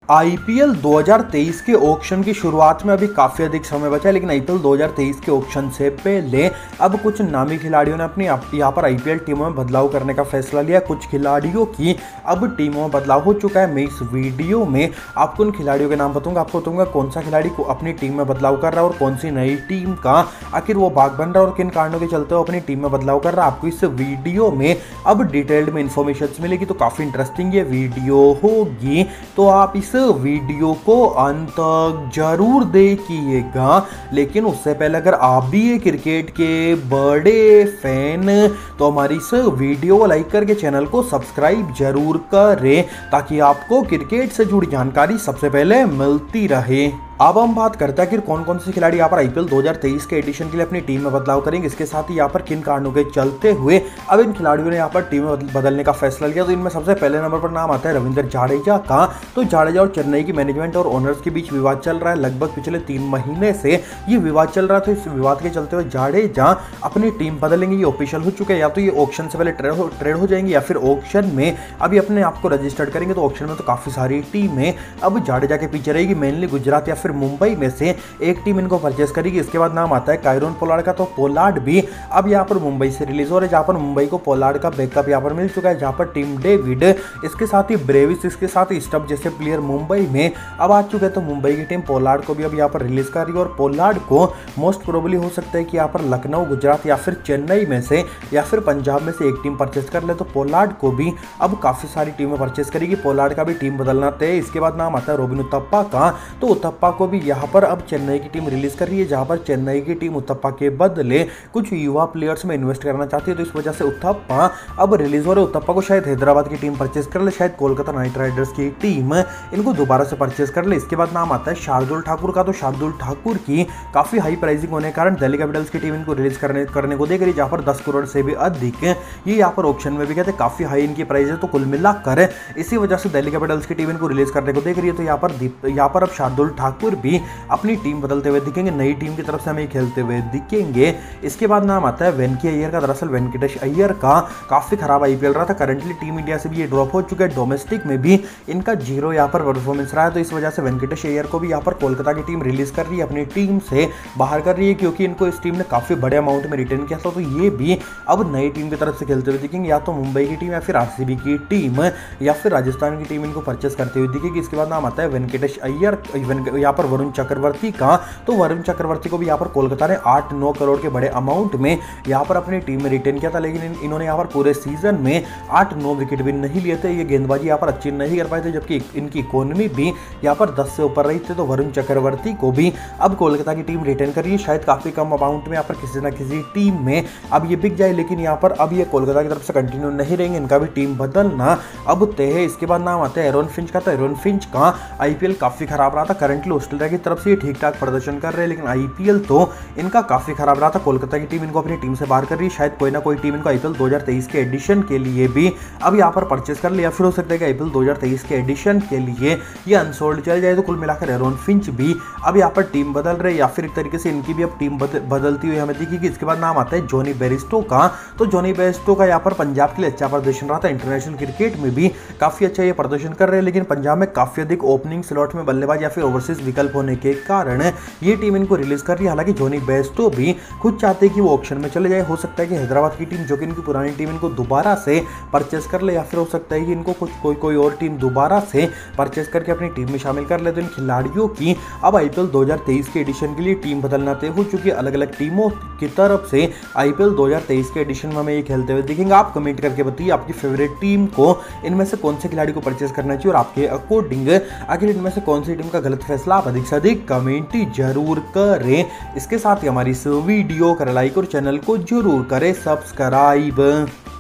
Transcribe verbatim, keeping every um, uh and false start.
IPL दो हज़ार तेईस के ऑक्शन की शुरुआत में अभी काफ़ी अधिक समय बचा है, लेकिन आईपीएल दो हज़ार तेईस के ऑक्शन से पहले अब कुछ नामी खिलाड़ियों ने अपनी यहाँ पर आईपीएल टीमों में बदलाव करने का फैसला लिया। कुछ खिलाड़ियों की अब टीमों में बदलाव हो चुका है। मैं इस वीडियो में आपको उन खिलाड़ियों के नाम बताऊंगा, आपको बताऊंगा कौन सा खिलाड़ी को अपनी टीम में बदलाव कर रहा है और कौन सी नई टीम का आखिर वो भाग बन रहा है और किन कारणों के चलते वो अपनी टीम में बदलाव कर रहा है। आपको इस वीडियो में अब डिटेल्ड में इन्फॉर्मेशन मिलेगी, तो काफ़ी इंटरेस्टिंग ये वीडियो होगी, तो आप इस वीडियो को अंत तक जरूर देखिएगा। लेकिन उससे पहले अगर आप भी ये क्रिकेट के बड़े फैन तो हमारी इस वीडियो को लाइक करके चैनल को सब्सक्राइब जरूर करें, ताकि आपको क्रिकेट से जुड़ी जानकारी सबसे पहले मिलती रहे। अब हम बात करते हैं कि कौन कौन से खिलाड़ी यहाँ पर आईपीएल दो हज़ार तेईस के एडिशन के लिए अपनी टीम में बदलाव करेंगे, इसके साथ ही यहाँ पर किन कारणों के चलते हुए अब इन खिलाड़ियों ने यहाँ पर टीम में बदलने का फैसला लिया। तो इनमें सबसे पहले नंबर पर नाम आता है रविंद्र जाडेजा का। तो जाडेजा और चेन्नई की मैनेजमेंट और ओनर्स के बीच विवाद चल रहा है। लगभग पिछले तीन महीने से ये विवाद चल रहा था। इस विवाद के चलते हुए जाडेजा अपनी टीम बदलेंगे, ये ऑफिशियल हो चुके हैं। या तो ये ऑक्शन से पहले ट्रेड हो ट्रेड हो जाएंगे या फिर ऑक्शन में अभी अपने आप को रजिस्टर्ड करेंगे। तो ऑक्शन में तो काफी सारी टीमें अब जाडेजा के पीछे रहेगी, मेनली गुजरात या फिर मुंबई में एक टीम इनको परचेस करेगी। इसके बाद नाम आता है कायरोन पोलार्ड का। तो पोलार्ड भी अब यहाँ पर मुंबई से रिलीज हो रहा है, जहां पर मुंबई को पोलार्ड का बैकअप यहाँ पर मिल चुका है, जहां पर टीम डेविड, इसके साथ ही ब्रेविस, इसके साथ ही स्टब जैसे प्लेयर मुंबई में अब आ चुके हैं। तो मुंबई की टीम पोलार्ड को भी अब यहाँ पर रिलीज कर रही है और पोलार्ड को मोस्ट प्रोबेबली हो सकता है कि यहाँ पर लखनऊ, गुजरात या फिर चेन्नई में से या फिर पंजाब में से एक टीम परचेस कर ले। तो पोलार्ड को भी अब काफी सारी टीमें परचेस करेगी। पोलार्ड का भी टीम बदलना तय। इसके बाद नाम आता है रोबिन उथप्पा का। तो उथप्पा को भी यहाँ पर अब चेन्नई की टीम रिलीज कर रही है, जहां पर चेन्नई की टीम उथप्पा के बदले कुछ युवा प्लेयर्स में इन्वेस्ट करना चाहती है। तो इस वजह से उथप्पा अब रिलीज हो रहे। उथप्पा को शायद हैदराबाद की टीम परचेस कर ले, शायद कोलकाता नाइट राइडर्स की टीम इनको दोबारा से परचेस कर ले। इसके बाद नाम आता है शार्दुल ठाकुर का। तो शार्दुल ठाकुर की काफी हाई प्राइसिंग होने के कारण दिल्ली कैपिटल्स की टीम इनको रिलीज करने करने को देख रही है, जहां पर दस करोड़ से भी अधिक ये यहाँ पर ऑप्शन में भी कहते हैं काफी हाई इनकी प्राइस है। तो कुल मिलाकर इसी वजह से दिल्ली कैपिटल्स की टीम इनको रिलीज करने को देख रही है। तो यहाँ पर यहाँ पर अब शार्दुल ठाकुर भी अपनी टीम बदलते हुए दिखेंगे, नई टीम की तरफ से हमें खेलते हुए दिखेंगे। इसके बाद नाम आता है वेंकी अय्यर का। दरअसल वेंकटेश अय्यर का काफी खराब आईपीएल रहा था। करंटली टीम इंडिया से भी ये ड्रॉप हो चुका है। डोमेस्टिक में भी इनका जीरो यहाँ पर परफॉर्मेंस रहा है। तो इस वजह से वेंकटेश अय्यर को भी यहाँ पर कोलकाता की टीम रिलीज कर रही है, अपनी टीम से बाहर कर रही है, क्योंकि इनको इस टीम ने काफी बड़े अमाउंट में रिटर्न किया था। तो ये भी अब नई टीम की तरफ से खेलते हुए दिखेंगे, या तो मुंबई की टीम या फिर आरसीबी की टीम या फिर राजस्थान की टीम इनको परचेस करते हुए दिखेगी। इसके बाद नाम आता है वेंकटेश अय्यर, यहाँ पर वरुण चक्रवर्ती का। तो वरुण चक्रवर्ती को भी यहाँ पर कोलकाता ने आठ नौ करोड़ के बड़े अमाउंट में यहाँ पर अपनी टीम में रिटेन किया था, लेकिन इन, इन्होंने यहाँ पर पूरे सीजन में आठ नौ विकेट भी नहीं लिए थे। ये गेंदबाजी यहाँ पर अच्छी नहीं कर पाए थे, जबकि इनकी इकोनॉमी भी यहाँ पर दस से ऊपर रही थी। तो वरुण चक्रवर्ती को भी अब कोलकाता की टीम रिटेन कर रही है, शायद काफी कम अमाउंट में यहाँ पर किसी न किसी टीम में अब ये बिक जाए, लेकिन यहाँ पर अब ये कोलकाता की तरफ से कंटिन्यू नहीं रहेंगे, इनका भी टीम बदलना अब तय है। इसके बाद नाम आता है एरोन फिंच का। तो एरोन फिंच का आईपीएल काफी खराब रहा था। करंटली ऑस्ट्रेलिया की तरफ से ये ठीक ठाक प्रदर्शन कर रहे हैं, लेकिन आईपीएल तो इनका काफी खराब रहा था। कोलकाता की टीम इनको अपनी टीम से बाहर कर रही है, शायद कोई ना कोई टीम इनको आईपीएल दो हज़ार तेईस के एडिशन के लिए भी अब यहाँ पर परचेस कर लिया। फिर हो सकता है कि आईपीएल दो हज़ार तेईस के एडिशन के लिए ये अनसोल्ड चल जाए। तो कुल मिलाकर एरोन फिंच भी अब यहाँ पर टीम बदल रहे, या फिर एक तरीके से इनकी भी अब टीम बदल, बदलती हुई हमें दिखेगी। इसके बाद नाम आता है जॉनी बेयरस्टो का। तो जॉनी बेयरस्टो का यहाँ पर पंजाब के लिए अच्छा प्रदर्शन रहा था। इंटरनेशनल क्रिकेट में भी काफी अच्छा ये प्रदर्शन कर रहे हैं, लेकिन पंजाब में काफी अधिक ओपनिंग स्लॉट में बल्लेबाज या फिर ओवरसीज विकल्प होने के कारण ये टीम इनको रिलीज कर रही है। हालांकि जॉनी बेयरस्टो भी खुद चाहते हैं कि वो ऑक्शन में चले जाए। हो सकता है कि हैदराबाद की टीम, जो कि इनकी पुरानी टीम, इनको दोबारा से परचेस कर ले, या फिर हो सकता है कि इनको कुछ कोई कोई और टीम दोबारा से परचेस करके अपनी टीम में शामिल कर ले। तो इन खिलाड़ियों की अब आईपीएल दो हज़ार तेईस के एडिशन के लिए टीम बदलना तय हो चुकी है। अलग अलग टीमों की तरफ से आईपीएल दो हज़ार तेईस के एडिशन में हमें ये खेलते हुए दिखेंगे। आप कमेंट करके बताइए आपकी फेवरेट टीम को इनमें से कौन से खिलाड़ी को परचेस करना चाहिए, और आपके अकॉर्डिंग आखिर इनमें से कौन सी टीम का गलत फैसला। आप अधिक से अधिक कमेंट जरूर करें। इसके साथ ही हमारी इस वीडियो को लाइक और चैनल को जरूर करें सब्सक्राइब।